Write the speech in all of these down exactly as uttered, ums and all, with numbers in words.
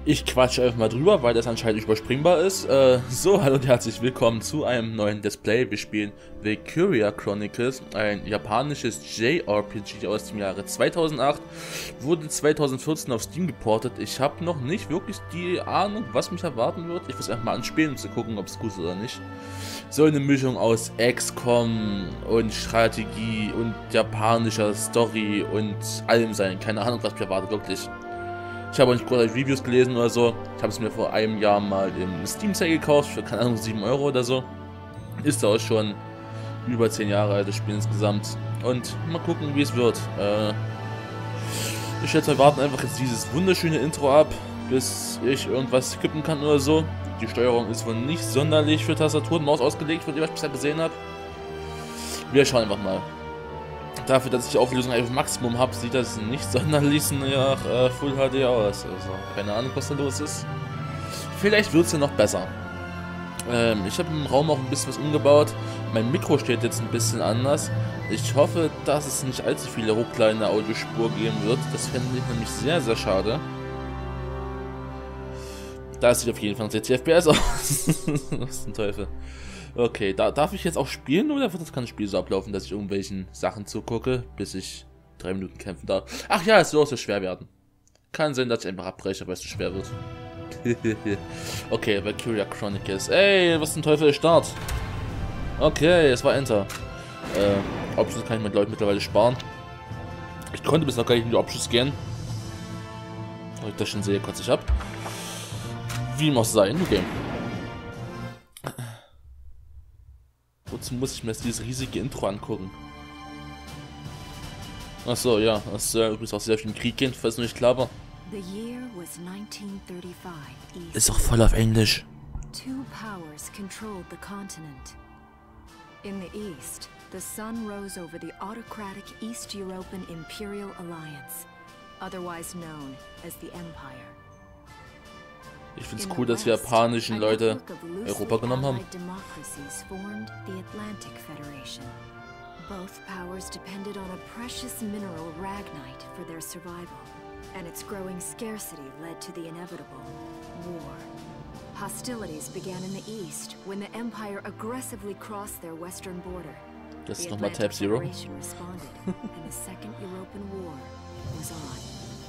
Ich quatsche einfach mal drüber, weil das anscheinend überspringbar ist. Äh, so, hallo und herzlich willkommen zu einem neuen Display. Wir spielen Valkyria Chronicles, ein japanisches J R P G aus dem Jahre zweitausendacht. Wurde zweitausendvierzehn auf Steam geportet. Ich habe noch nicht wirklich die Ahnung, was mich erwarten wird. Ich muss einfach mal anspielen, um zu gucken, ob es gut ist oder nicht. So eine Mischung aus X COM und Strategie und japanischer Story und allem sein. Keine Ahnung, was mich erwartet, wirklich. Ich habe auch nicht großartig Reviews gelesen oder so. Ich habe es mir vor einem Jahr mal im Steam Sale gekauft, für keine Ahnung, sieben Euro oder so. Ist auch schon über zehn Jahre alt, das Spiel insgesamt. Und mal gucken, wie es wird. Äh, ich schätze, wir warten einfach jetzt dieses wunderschöne Intro ab, bis ich irgendwas skippen kann oder so. Die Steuerung ist wohl nicht sonderlich für Tastatur und Maus ausgelegt, von dem was ich bisher gesehen habe. Wir schauen einfach mal. Dafür, dass ich die Auflösung auf Maximum habe, sieht das nicht sonderlich nach äh, Full H D aus. Also, keine Ahnung, was da los ist. Vielleicht wird es ja noch besser. Ähm, ich habe im Raum auch ein bisschen was umgebaut. Mein Mikro steht jetzt ein bisschen anders. Ich hoffe, dass es nicht allzu viele Ruckler in der Audiospur geben wird. Das fände ich nämlich sehr, sehr schade. Da sieht auf jeden Fall noch sechzig F P S aus. Was zum Teufel. Okay, da, darf ich jetzt auch spielen oder wird das ganze Spiel so ablaufen, dass ich irgendwelchen Sachen zugucke, bis ich drei Minuten kämpfen darf? Ach ja, es soll auch so schwer werden. Kann sein, dass ich einfach abbreche, weil es zu schwer wird. Okay, Valkyria Chronicles. Ey, was zum Teufel ist Start? Okay, es war Enter. Äh, Options kann ich mit Leuten mittlerweile sparen. Ich konnte bis noch gar nicht in die Options gehen. Weil ich das schon sehe, kotze ich ab. Wie muss sein, okay. Wozu muss ich mir jetzt dieses riesige Intro angucken? Achso, ja, es soll übrigens auch sehr viel im Krieg gehen, falls es noch nicht klar war. Ist auch voll auf Englisch. Two powers controlled the continent. In the east, the sun rose over the autocratic East European Imperial Alliance, otherwise known as the Empire. Ich finde es cool, dass die japanischen Leute Europa genommen haben. Both powers depended on a precious mineral Ragnite for their survival, and its growing scarcity led to the inevitable war. Hostilities began in the east when the Empire aggressively crossed their western border. Das ist nochmal Tab Zero. Responded, and the Second European War was on.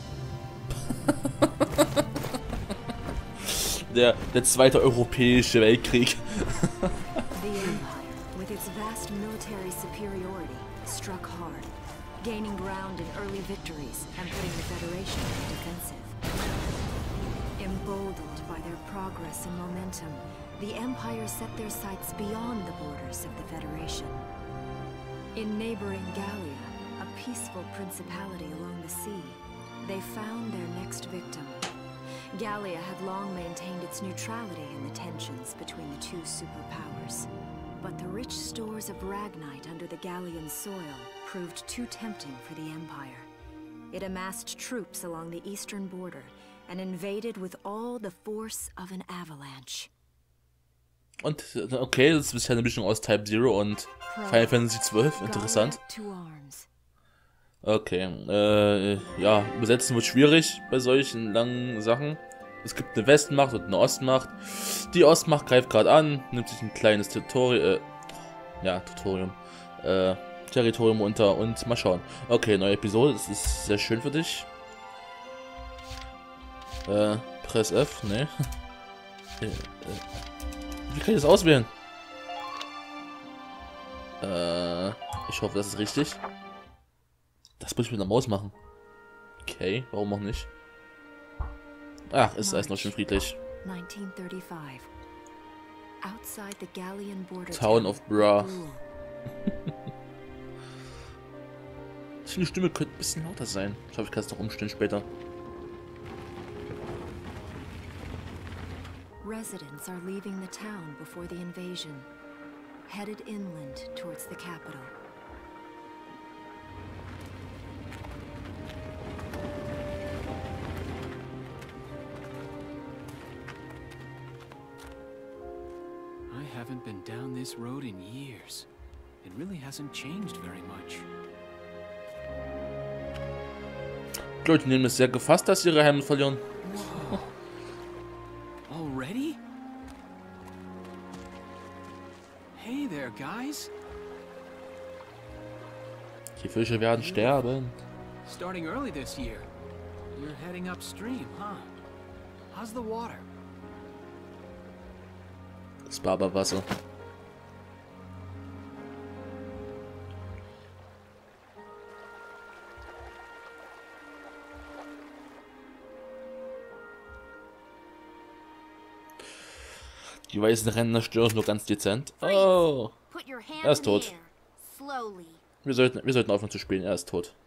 Der, der zweite europäische Weltkrieg. The Empire, with its vast military superiority, struck hard, gaining ground in early victories and putting the Federation on the defensive. Emboldened by their progress and momentum, the Empire set their sights beyond the borders of the Federation. In neighboring Gallia, a peaceful principality along the sea, they found their next victim. Gallia had long maintained its neutrality in the tensions between the two superpowers. But the rich stores of Ragnite under the Gallian soil proved too tempting for the Empire. It amassed troops along the eastern border and invaded with all the force of an avalanche. Und, okay, das ist bisher eine Mischung aus Type Zero und Final Fantasy zwölf. Interessant. Okay, äh, ja, übersetzen wird schwierig bei solchen langen Sachen. Es gibt eine Westmacht und eine Ostmacht. Die Ostmacht greift gerade an, nimmt sich ein kleines Tutorial, äh, ja, Tutorium, äh, Territorium unter und mal schauen. Okay, neue Episode, das ist sehr schön für dich. Äh, Press F, ne? äh, äh, wie kann ich das auswählen? Äh, ich hoffe, das ist richtig. Das muss ich mit der Maus machen. Okay, warum auch nicht? Ach, ist alles noch schön friedlich. Town of Bra. Ich finde, die Stimme könnte ein bisschen lauter sein. Ich hoffe, ich kann es noch umstellen später. Residents are leaving the town before the invasion, headed inland towards the capital. I haven't been down this road in years. It really hasn't changed very much. Die Leute nehmen es sehr gefasst, dass sie ihre Hemden verlieren. Hey there, guys. Die Fische werden sterben. Starting early this year. You're heading upstream, huh? How's the water? Das Barberwasser. Die weißen Ränder stören nur ganz dezent. Oh, er ist tot. Wir sollten, wir sollten aufhören zu spielen. Er ist tot.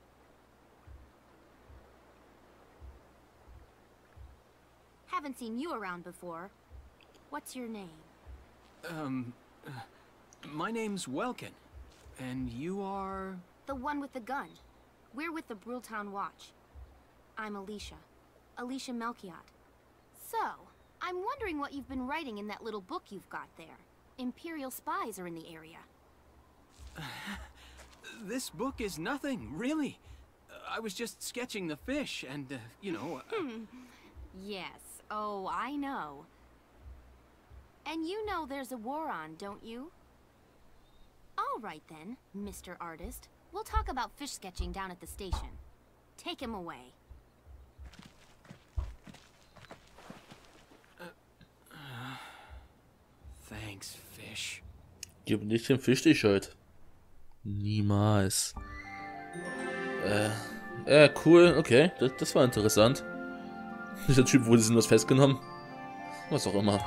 Haven't seen you around before. What's your name? Um, uh, my name's Welkin. And you are... The one with the gun. We're with the Brultown Watch. I'm Alicia. Alicia Melchiot. So, I'm wondering what you've been writing in that little book you've got there. Imperial spies are in the area. This book is nothing, really. Uh, I was just sketching the fish and, uh, you know... Uh... Yes, oh, I know. And you know there's a war on, don't you? All right then, Mister Artist. We'll talk about fish sketching down at the station. Take him away. Thanks, Fish. Gib nicht dem Fisch die Schuld. Niemals. Äh, äh, cool, okay, das, das war interessant. Dieser Typ wurde sinnlos festgenommen. Was auch immer.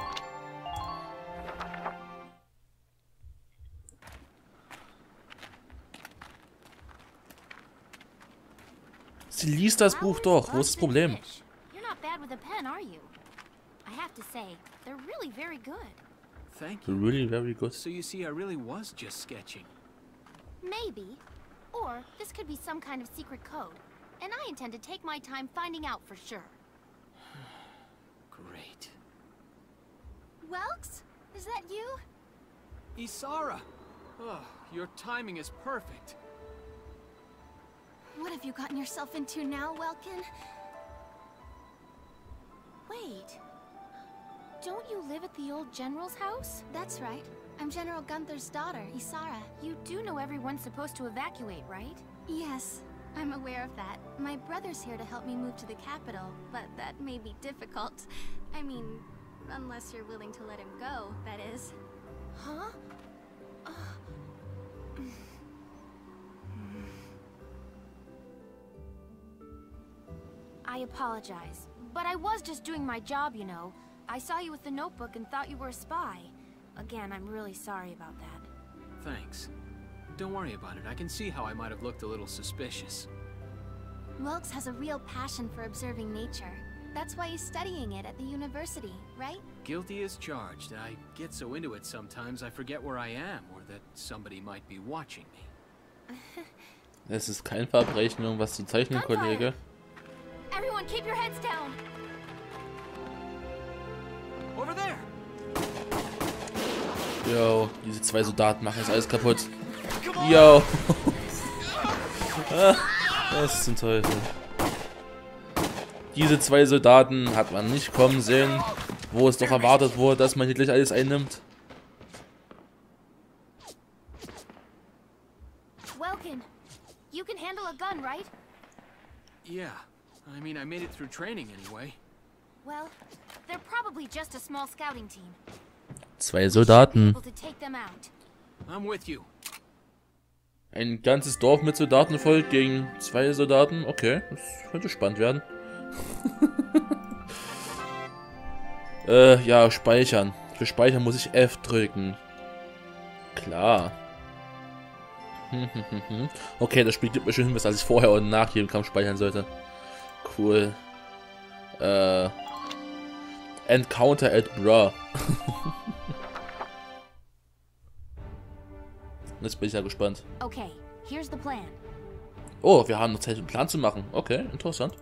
Sie liest das Buch doch. Wo ist das Problem? You're not bad with a pen, are you? I have to say, they're really very good. Thank you. Really very good. So you see, I really was just sketching. Maybe. Or this could be some kind of secret code. And I intend to take my time finding out for sure. Great. Welks? Is that you? Isara! Oh, your timing is perfect. What have you gotten yourself into now, Welkin? Wait. Don't you live at the old General's house? That's right. I'm General Gunther's daughter, Isara. You do know everyone's supposed to evacuate, right? Yes, I'm aware of that. My brother's here to help me move to the capital, but that may be difficult. I mean, unless you're willing to let him go, that is. Huh? I apologize, but I was just doing my job, you know. I saw you with the notebook and thought you were a spy. Again, I'm really sorry about that. Thanks. Don't worry about it. I can see how I might have looked a little suspicious. Welks has a real passion for observing nature. That's why he's studying it at the university, right? Guilty as charged. I get so into it sometimes I forget where I am or that somebody might be watching me. Es ist kein Verbrechen, irgendwas zu zeichnen, Kollege. Everyone keep your heads down. Over there. Yo, diese zwei Soldaten machen jetzt alles kaputt. Yo. Was ist zum Teufel? Diese zwei Soldaten hat man nicht kommen sehen, wo es doch erwartet wurde, dass man hier gleich alles einnimmt. Welkin, you can handle a gun, right? Yeah. I mean, I made it through training anyway. Well, they're probably just a small scouting team. Zwei Soldaten. To take them out. I'm with you. Ein ganzes Dorf mit Soldaten voll gegen zwei Soldaten. Okay, das könnte spannend werden. äh, ja, speichern. Für Speichern muss ich F drücken. Klar. Okay, das Spiel gibt mir schon hin, was ich vorher und nach jedem Kampf speichern sollte. Cool. Äh. Encounter at Bra. Jetzt bin ich ja gespannt. Okay, here's the plan. Oh, wir haben noch Zeit, einen Plan zu machen. Okay, interessant.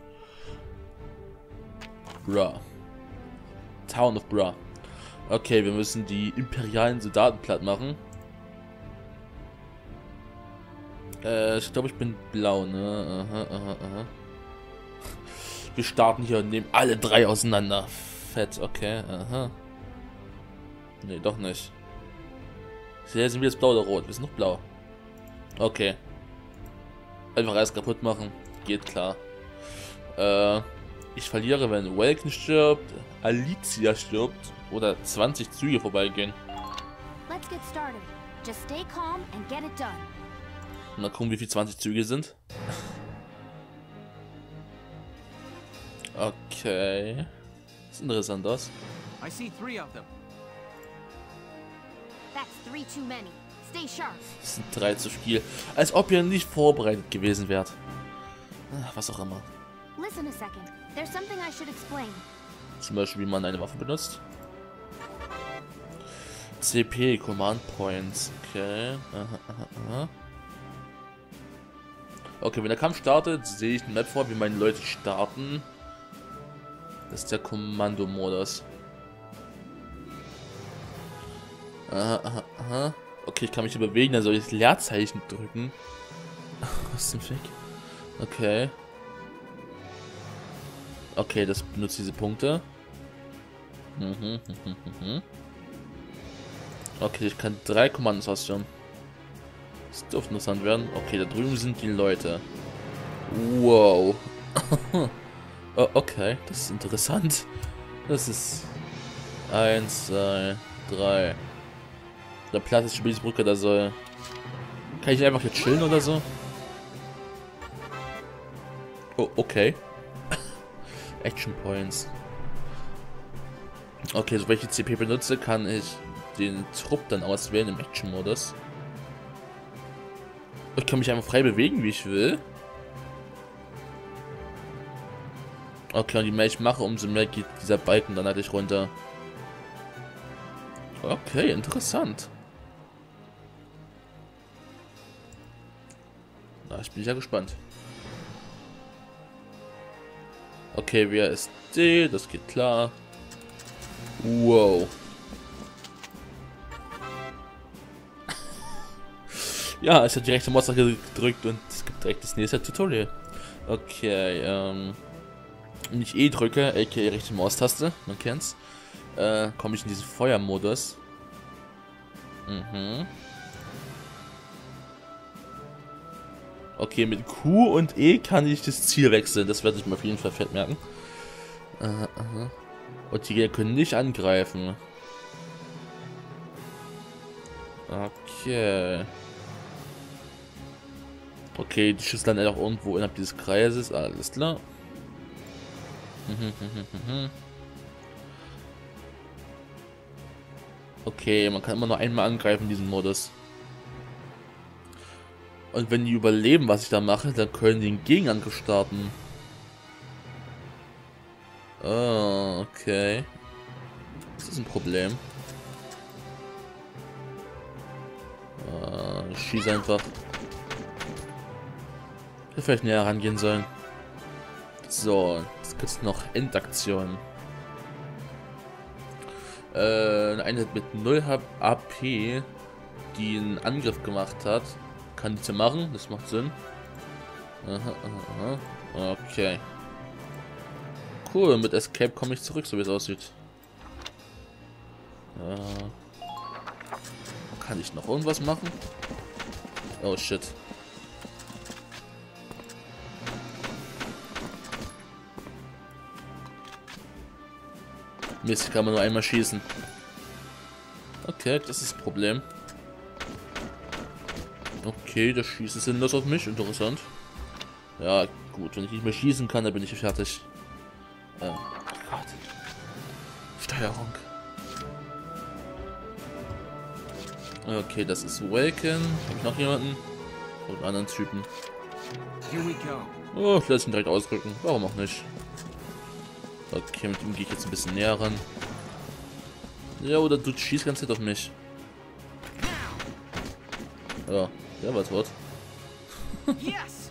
Bra. Town of Bra. Okay, wir müssen die imperialen Soldaten platt machen. Äh, ich glaube, ich bin blau, ne? Aha, aha, aha. Wir starten hier und nehmen alle drei auseinander. Fett, okay, aha. Nee, doch nicht. Sind wir jetzt blau oder rot? Wir sind noch blau. Okay. Einfach alles kaputt machen. Geht klar. Äh, ich verliere, wenn Welkin stirbt, Alicia stirbt oder zwanzig Züge vorbeigehen. Let's get started. Just stay calm and get it done. Mal gucken, wie viel zwanzig Züge sind. Okay. Das ist interessant aus. I see three of them. That's three too many. Stay sharp. Das sind drei zu viel. Als ob ihr nicht vorbereitet gewesen wärt. Was auch immer. Listen a second. There's something I should explain. Zum Beispiel, wie man eine Waffe benutzt. C P, Command Points. Okay. Aha, aha, aha. Okay, wenn der Kampf startet, sehe ich eine Map vor, wie meine Leute starten. Das ist der Kommandomodus. Aha, aha, aha. Okay, ich kann mich hier bewegen, dann soll ich das Leerzeichen drücken. Was ist denn weg? Okay. Okay, das benutzt diese Punkte. Mhm, mhm, mhm. Okay, ich kann drei Kommandos ausführen. Das dürfte interessant werden. Okay, da drüben sind die Leute. Wow. Oh, okay, das ist interessant. Das ist... Eins, zwei, drei. Der Platz ist schon die Brücke, da soll... Kann ich einfach hier chillen oder so? Oh, okay. Action Points. Okay, so welche C P benutze, kann ich den Trupp dann auswählen im Action-Modus. Ich kann mich einfach frei bewegen, wie ich will. Okay, und je mehr ich mache, umso mehr geht dieser Balken dann halt runter. Okay, interessant. Na, ich bin ja gespannt. Okay, wer ist D? Das geht klar. Wow. Ja, ich habe die rechte Maustaste gedrückt und es gibt direkt das nächste Tutorial. Okay, ähm... wenn ich E drücke, aka rechte Maustaste, man kennt's, äh, komme ich in diesen Feuermodus. Mhm. Okay, mit Q und E kann ich das Ziel wechseln, das werde ich mir auf jeden Fall fett merken. Äh, aha. Und die Gegner können nicht angreifen. Okay. Okay, die Schüsse landen auch irgendwo innerhalb dieses Kreises, alles klar. Okay, man kann immer nur einmal angreifen in diesem Modus. Und wenn die überleben, was ich da mache, dann können die einen Gegenangriff starten. Oh, okay. Das ist ein Problem. Uh, ich schieße einfach. Ich hätte vielleicht näher rangehen sollen. So, jetzt gibt es noch Endaktionen. Äh, eine Einheit mit null A P, die einen Angriff gemacht hat, kann die zu machen, das macht Sinn. Aha, aha, aha. Okay. Cool, mit Escape komme ich zurück, so wie es aussieht. Äh, kann ich noch irgendwas machen? Oh shit. Mist, kann man nur einmal schießen. Okay, das ist das Problem. Okay, das Schießen sinnlos auf mich. Interessant. Ja, gut. Wenn ich nicht mehr schießen kann, dann bin ich fertig. Ähm, oh Gott. Steuerung. Okay, das ist Welkin. Habe ich noch jemanden? Und einen anderen Typen. Here we go. Oh, ich lasse ihn direkt ausrücken. Warum auch nicht? Okay, mit ihm gehe ich jetzt ein bisschen näher ran. Ja, oder du schießt ganz Zeit auf mich. Ja, der war tot. Yes.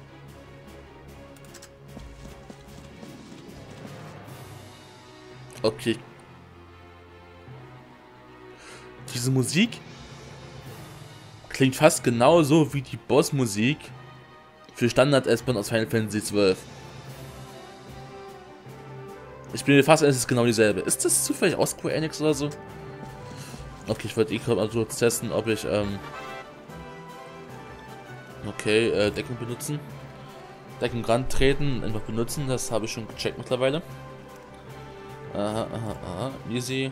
Okay. Diese Musik klingt fast genauso wie die Bossmusik für Standard-S-Bahn aus Final Fantasy zwölf. Ich bin mir fast sicher, es ist genau dieselbe. Ist das zufällig aus Square Enix oder so? Okay, ich wollte eh gerade mal so testen, ob ich, ähm... Okay, äh, Deckung benutzen. Deckung rantreten, einfach benutzen, das habe ich schon gecheckt mittlerweile. Aha, aha, aha, easy.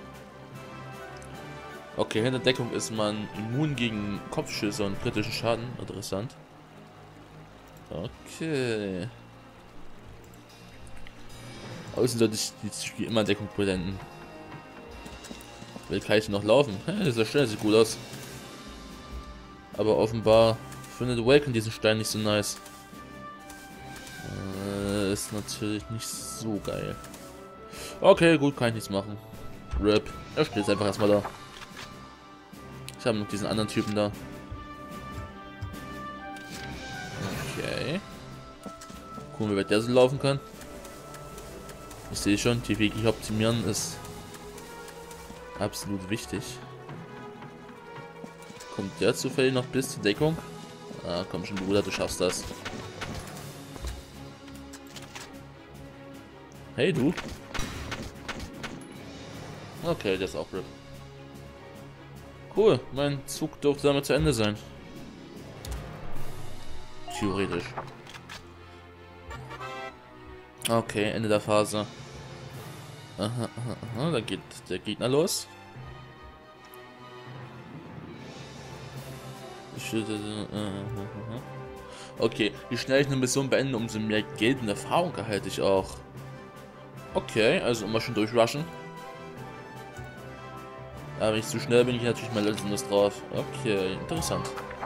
Okay, hinter Deckung ist man immun gegen Kopfschüsse und kritischen Schaden. Interessant. Okay. Außen sollte ich dieses Spiel immer Deckung beenden. Will kann ich noch laufen? Hey, dieser Stein sieht gut aus. Aber offenbar findet Welcome diesen Stein nicht so nice. Äh, ist natürlich nicht so geil. Okay, gut, kann ich nichts machen. Rip. Er steht jetzt einfach erstmal da. Ich habe noch diesen anderen Typen da. Okay. Gucken, wie weit der so laufen kann. Ich sehe schon, die Wege optimieren ist absolut wichtig. Kommt der zufällig noch bis zur Deckung? Ah, komm schon, Bruder, du schaffst das. Hey, du. Okay, der ist auch RIP. Cool, mein Zug dürfte damit zu Ende sein. Theoretisch. Okay, Ende der Phase. Aha, aha, aha, da geht der Gegner los. Okay, je schneller ich eine Mission beende, umso mehr Geld und Erfahrung erhalte ich auch. Okay, also immer schon durchrushen. Aber wenn ich zu schnell bin, ich natürlich mal Lust drauf. Okay, interessant.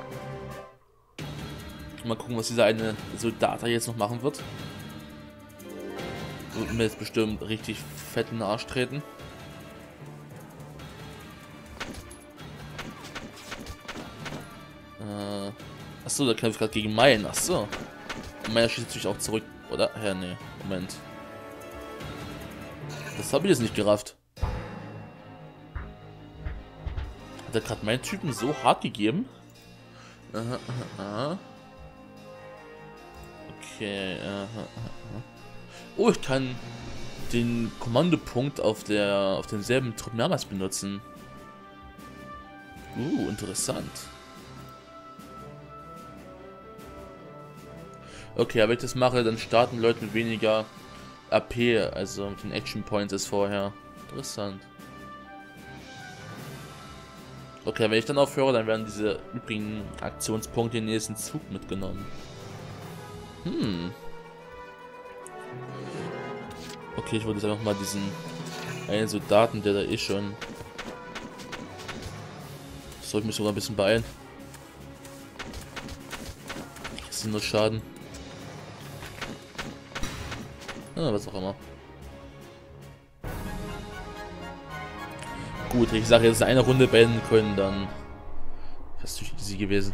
Mal gucken, was dieser eine Soldat jetzt noch machen wird. Wird mir jetzt bestimmt richtig fett in den Arsch treten. Äh, achso, da kämpft gerade gegen meinen. Achso. Meiner schießt natürlich auch zurück, oder? Ja, nee. Moment. Das habe ich jetzt nicht gerafft. Hat er gerade meinen Typen so hart gegeben? Aha, aha, aha. Okay, aha, aha. Oh, ich kann den Kommandopunkt auf der auf denselben Trupp mehrmals benutzen. Uh, interessant. Okay, aber wenn ich das mache, dann starten Leute mit weniger A P, also mit den Action Points als vorher. Interessant. Okay, wenn ich dann aufhöre, dann werden diese übrigen Aktionspunkte in den nächsten Zug mitgenommen. Hm. Okay, ich wollte jetzt einfach mal diesen einen Soldaten, der da eh schon... Soll ich mich sogar ein bisschen beeilen. Das ist nur Schaden. Ah, was auch immer. Gut, wenn ich sage, jetzt eine Runde beenden können, dann wäre es natürlich easy gewesen.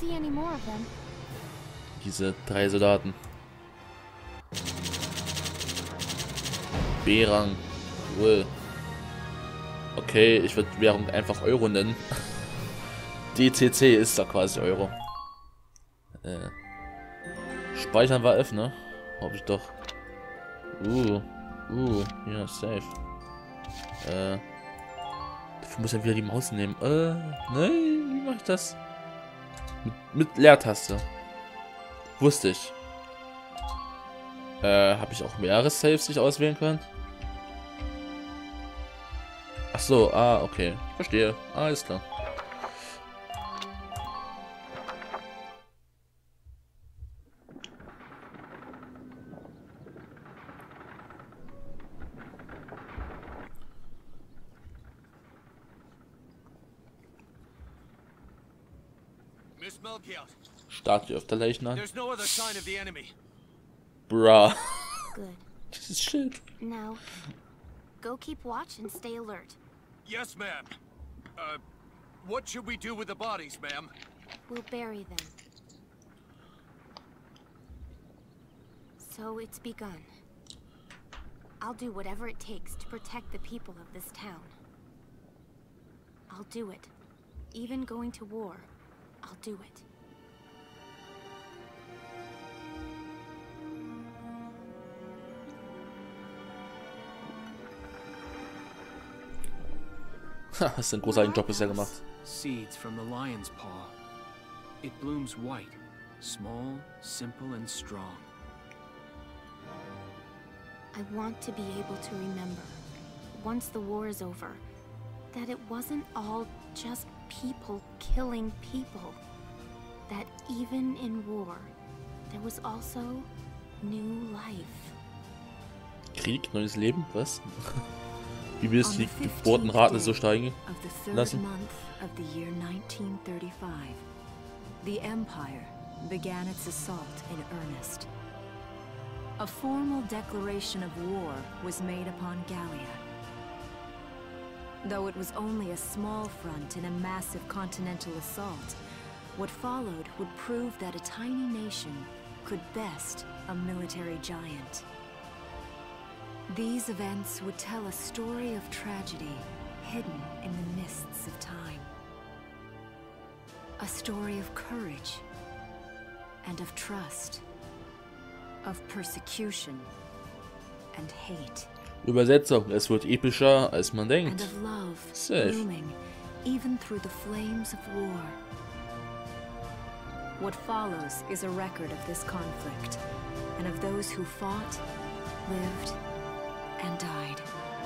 Diese drei Soldaten. B-Rang. Cool. Okay, ich würde Währung einfach Euro nennen. D C C ist da quasi Euro. Äh. Speichern war F, ne? Hoffe ich doch. Uh. Uh. Ja, safe. Äh. Dafür muss er wieder die Maus nehmen. Äh. Nein, wie mache ich das? Mit, mit Leertaste. Wusste ich. Äh, habe ich auch mehrere Saves, die ich auswählen kann? Ach so, ah, okay. Verstehe. Alles klar. Miss Melchior. Statue auf der Leichnam. There's no other sign of the enemy. Bruh. Good. This shit. Now, go keep watch and stay alert. Yes, ma'am. Uh, what should we do with the bodies, ma'am? We'll bury them. So it's begun. I'll do whatever it takes to protect the people of this town. I'll do it. Even going to war, I'll do it. Ha, hast du einen großartigen Job bisher gemacht. Seeds from the lion's paw. It blooms white, small, simple and strong. I want to be able to remember, once the war is over, that it wasn't all just people killing people. That even in war, there was also new life. Krieg, neues Leben, was? Wie willst du die Geburtenrate so steigen lassen? Of the year nineteen thirty-five, the Empire began its assault in earnest. A formal declaration of war was made upon Gallia. Though it was only a small front in a massive continental assault, what followed would prove that a tiny nation could best a military giant. These events would tell a story of tragedy hidden in the mists of time. A story of courage and of trust, of persecution and hate. Übersetzung, es wird epischer, als man And denkt. of love Safe. blooming even through the flames of war. What follows is a record of this conflict and of those who fought, lived, and died.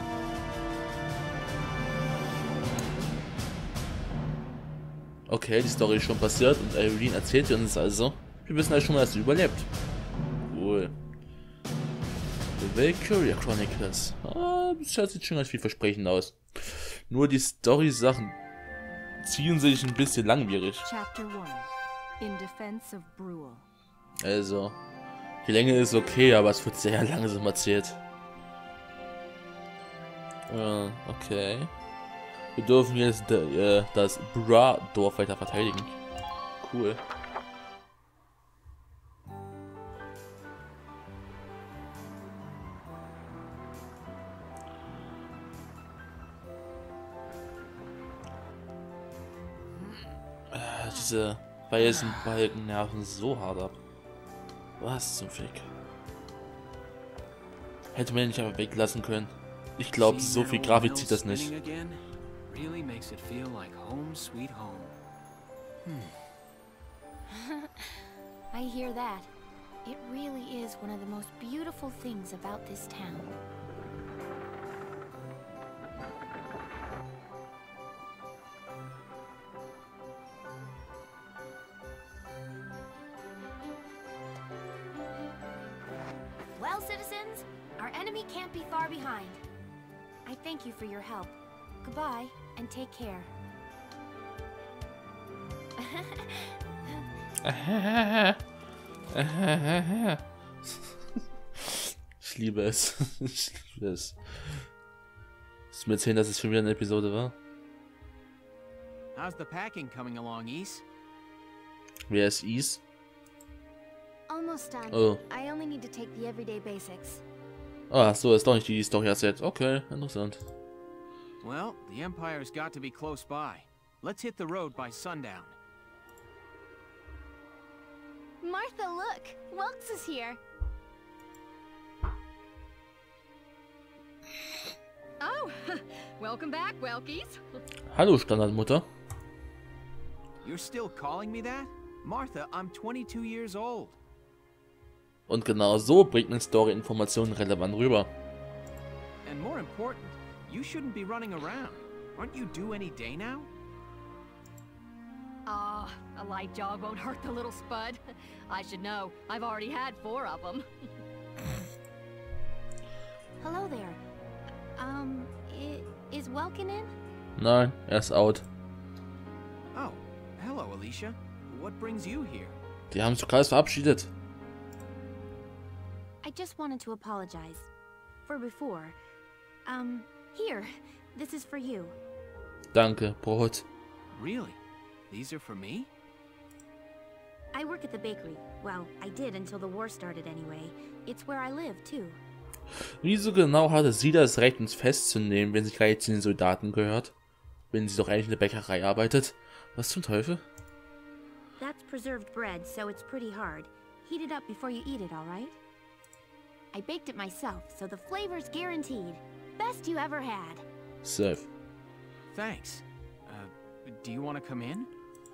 Okay, die Story ist schon passiert und Irene erzählt uns also. Wir wissen halt schon mal, dass sie überlebt. Cool. The Valkyria Chronicles. Ah, das hört sich schon ganz vielversprechend aus. Nur die Story-Sachen ziehen sich ein bisschen langwierig. Chapter one. In defense of Bruhl. Also, die Länge ist okay, aber es wird sehr langsam erzählt. Äh, okay. Wir dürfen jetzt äh, das Bra-Dorf weiter verteidigen. Cool. Äh, diese weißen Balken nerven so hart ab. Was zum Fick? Hätte man den nicht einfach weglassen können. Ich glaube, so viel Grafik zieht das nicht. Really makes it feel like home sweet home. I hear that. It really is one of the most beautiful things about this town. Well, citizens, our enemy can't be far behind. I thank you for your help. Goodbye, and take care. Ich liebe es. Ich liebe es. Willst du mir erzählen, dass es schon wieder eine Episode war? How's the packing coming along, Ys? Wer ist Ys? Almost done. Oh. I only need to take the everyday basics. Ah, so, ist doch nicht die, die Story erzählt. Okay, interessant. Well, the Empire's got to be close by. Let's hit the road by sundown. Martha, look! Welks is here. Oh, welcome back, Welkies. Hallo, Standardmutter. You're still calling me that? Martha, I'm twenty-two years old. Und genau so bringt eine Story Informationen relevant rüber. And more important, you shouldn't be running around. Aren't you due any day now? Ah, a light jog won't hurt the little spud. I should know. I've already had four of them. Hello there. Um, i is Welkin in? Nein, er ist out. Oh, hello, Alicia. What brings you here? Die haben sich gerade verabschiedet. I just wanted to apologize. For before. Um, here. This is for you. Danke, Brot. Really? These are for me? I work at the bakery. Well, I did until the war started anyway. It's where I live, too. Wieso genau hatte sie das Recht, uns festzunehmen, wenn sie gleich zu den Soldaten gehört? Wenn sie doch eigentlich in der Bäckerei arbeitet? Was zum Teufel? That's preserved bread, so it's pretty hard. Heat it up before you eat it, alright? I baked it myself, so the flavor's guaranteed. Best you ever had. Safe. thanks. Uh, do you want to come in?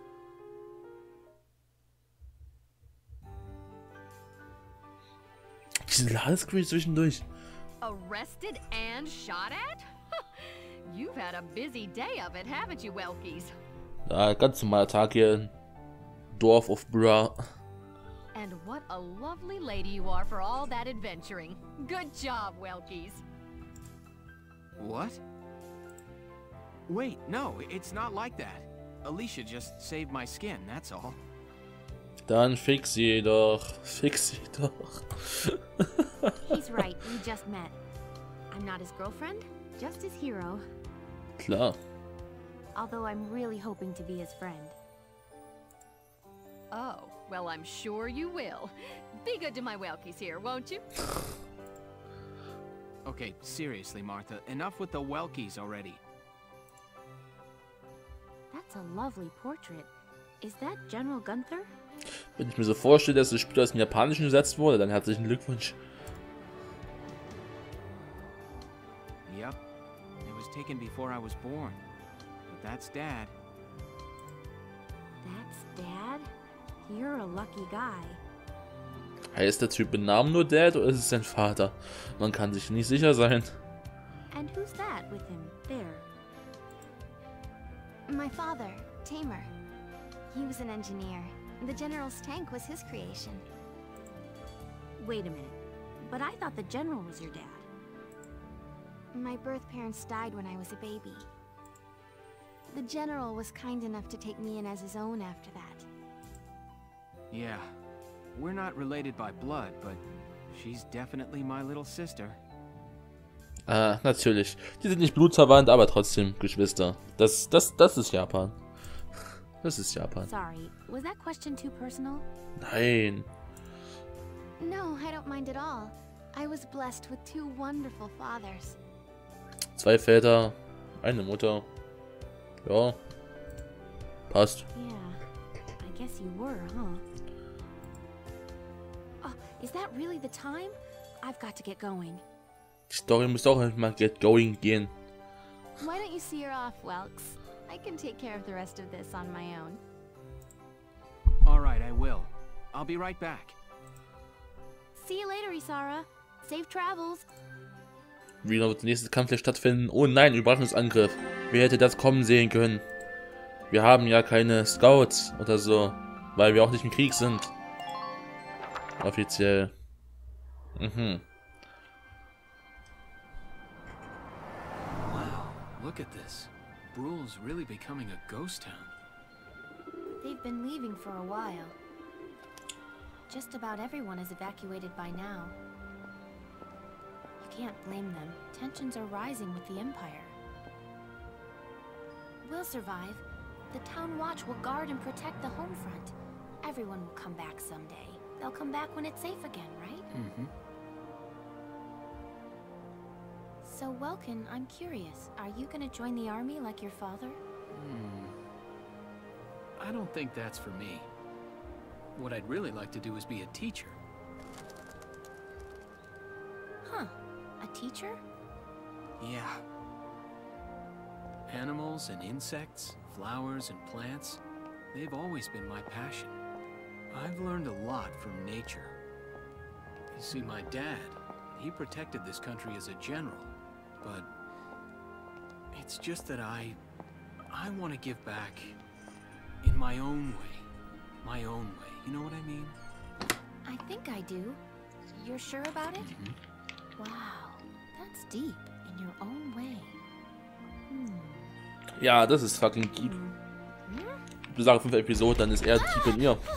Diese Ladescreen zwischendurch. Arrested and shot at? You've had a busy day of it, haven't you, Welkies? Ja, ganz normaler Tag hier im Dorf of Bra. And what a lovely lady you are for all that adventuring. Good job, Welkies. What? Wait, no, it's not like that. Alicia just saved my skin, that's all. Dann fix sie doch. Fix sie doch. He's right, we just met. I'm not his girlfriend, just his hero. Klar. Although I'm really hoping to be his friend. Oh, well, I'm sure you will. Be good to my Welkies here, won't you? Okay, seriously, Martha, enough with the Welkies already. That's a lovely portrait. Is that General Gunther? Wenn ich mir so vorstelle, dass das Spiel aus dem Japanischen übersetzt wurde, dann herzlichen Glückwunsch. Yep. It was taken before I was born. But that's Dad. That's Dad? You're a lucky guy. Heißt der Typ mit Namen nur Dad oder ist es sein Vater? Man kann sich nicht sicher sein. And who's that with him there? My father, Tamer. He was an engineer. The General's tank was his creation. Wait a minute. But I thought the General was your dad. My birth parents died when I was a baby. The General was kind enough to take me in as his own after that. Yeah. We're not related by blood, but she's definitely my little sister. Ah, natürlich. Die sind nicht blutsverwandt, aber trotzdem Geschwister. Das, das, das ist Japan. Das ist Japan. Sorry, was that question too personal? Nein. No, I don't mind at all. I was blessed with two wonderful fathers. Zwei Väter, eine Mutter. Ja. Passt. Yeah, I guess you were, huh? Oh, is that really the time? I've got to get going. Die Story muss auch mal get going gehen. Why don't you see her off, Welks? I can take care of the rest of this on my own. Alright, I will. I'll be right back. See you later, Isara. Safe travels. Wie noch der nächste Kampf hier stattfinden? Oh nein, Überraschungsangriff. Wer hätte das kommen sehen können? Wir haben ja keine Scouts oder so, weil wir auch nicht im Krieg sind. Offiziell. Mhm. Wow, look at this. Bruhl's really becoming a ghost town. They've been leaving for a while. Just about everyone is evacuated by now. You can't blame them. Tensions are rising with the Empire. We'll survive. The Town Watch will guard and protect the home front. Everyone will come back someday. They'll come back when it's safe again, right? Mm-hmm. So, Welkin, I'm curious. Are you gonna join the army like your father? Hmm. I don't think that's for me. What I'd really like to do is be a teacher. Huh. A teacher? Yeah. Animals and insects, flowers and plants, they've always been my passion. I've learned a lot from nature. You see, my dad, he protected this country as a general, but it's just that I... I want to give back in my own way. My own way, you know what I mean? I think I do. You're sure about it? Mm-hmm. Wow, that's deep in your own way. Hmm. Ja, das ist fucking deep. Ich sage fünf Episoden, dann ist er deep in ihr.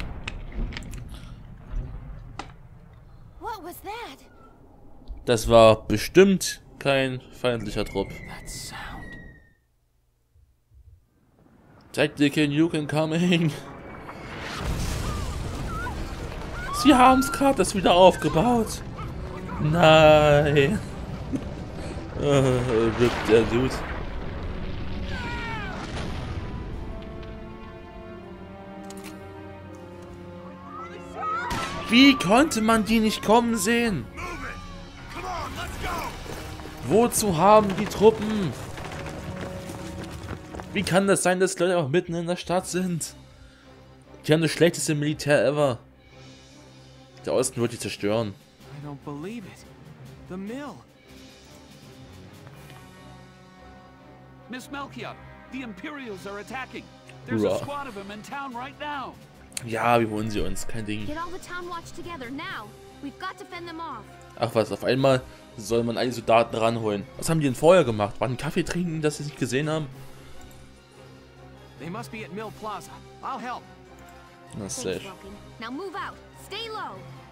What was that? Das war bestimmt kein feindlicher Trupp. That sound. Tactical Nuke incoming. Sie haben es gerade das wieder aufgebaut. Nein. Äh, wird der Dude. Wie konnte man die nicht kommen sehen? Wozu haben die Truppen? Wie kann das sein, dass die Leute auch mitten in der Stadt sind? Die haben das schlechteste Militär ever. Der Osten wird die zerstören. I don't believe it. The mill. Miss Melchior, the Imperials are attacking. There's Bruh. a squad of them in town right now. Ja, wir holen sie uns, kein Ding. Get all the town watch together now. We've got to fend them off. Ach was, auf einmal soll man alle Soldaten ranholen. Was haben die denn vorher gemacht? Waren Kaffee trinken, dass sie es nicht gesehen haben? They must be at Mill Plaza. I'll help. Na, Thanks, safe. Vulcan. Now move out. Stay low.